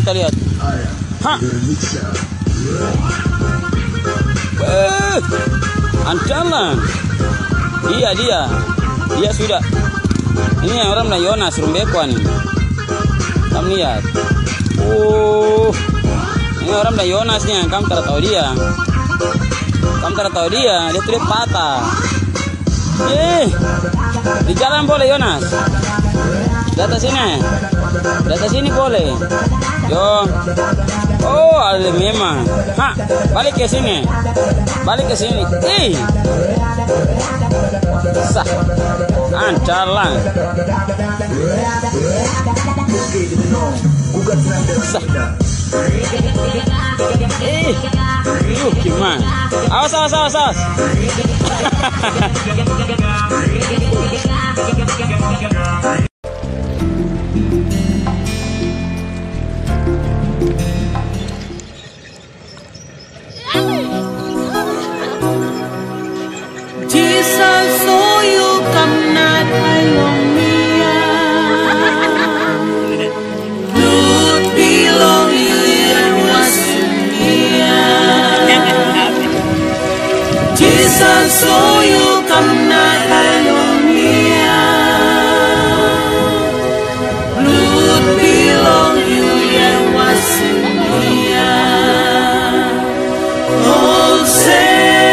kita lihat. Hah? Ancaman. Dia sudah. Ini yang orang bilang Yonas Rumbekwa nih. Kamu lihat. Ini orang bilang Yonasnya. Kamu tak tahu dia. Dia tuh patah. Di jalan boleh Yonas. Di atas sini boleh. Yo. Oh, ada memang. Hah, balik ke sini. Sah. Ancalang. Sah. Gimana? Awas. Jesus, so you come not along me. Lord, belong you and was Jesus, so you come not along me. Lord, belong you and was oh, say.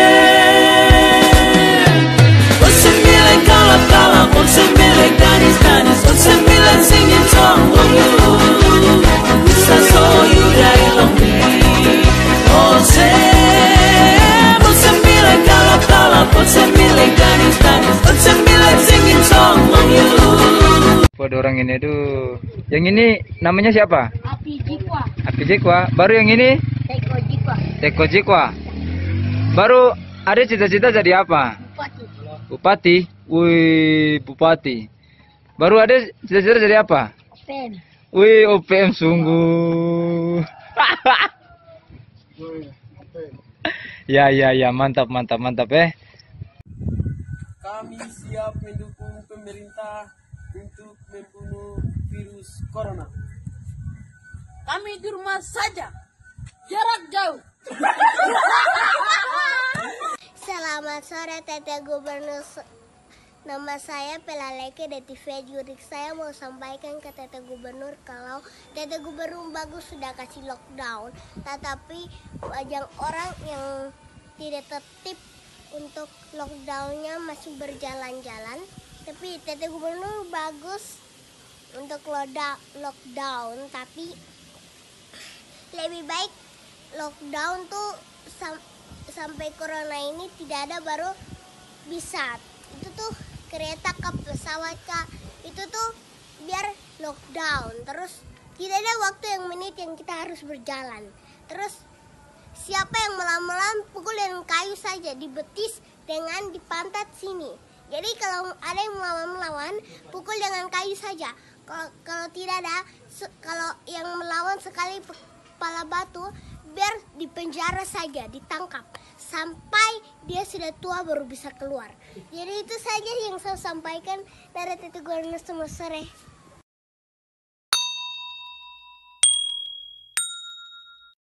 Sembilan singing song for you. Bisa so you dari lonely. Oh say, sembilan kalap, sembilan danis. Sembilan singing song for you. Pada orang ini tuh. Yang ini namanya siapa? Api Jikwa. Baru yang ini? Teko Jikwa. Baru ada cita-cita jadi apa? Bupati. Wih, Bupati. Baru ada cita-cita jadi apa? OPM. Wih, OPM sungguh. Ya, mantap. Kami siap mendukung pemerintah untuk membunuh virus corona. Kami di rumah saja, jarak jauh. Selamat sore Tete Gubernur. Nama saya Pelaleke dari TV Jurik. Saya mau sampaikan ke Tete Gubernur kalau Tete Gubernur bagus sudah kasih lockdown, tetapi banyak orang yang tidak tertib untuk lockdownnya masih berjalan-jalan. Tapi Tete Gubernur bagus untuk lockdown, tapi lebih baik lockdown tuh sampai corona ini tidak ada baru bisa. Itu tuh kereta kah, pesawat kah, itu tuh biar lockdown. Terus tidak ada waktu yang menit yang kita harus berjalan. Terus siapa yang melawan pukul dengan kayu saja di betis dengan di pantat sini. Jadi kalau ada yang melawan pukul dengan kayu saja. Kalau tidak ada, kalau yang melawan sekali kepala batu, biar dipenjara saja, ditangkap sampai dia sudah tua baru bisa keluar. Jadi itu saja yang saya sampaikan dari Tete Gubernur sore.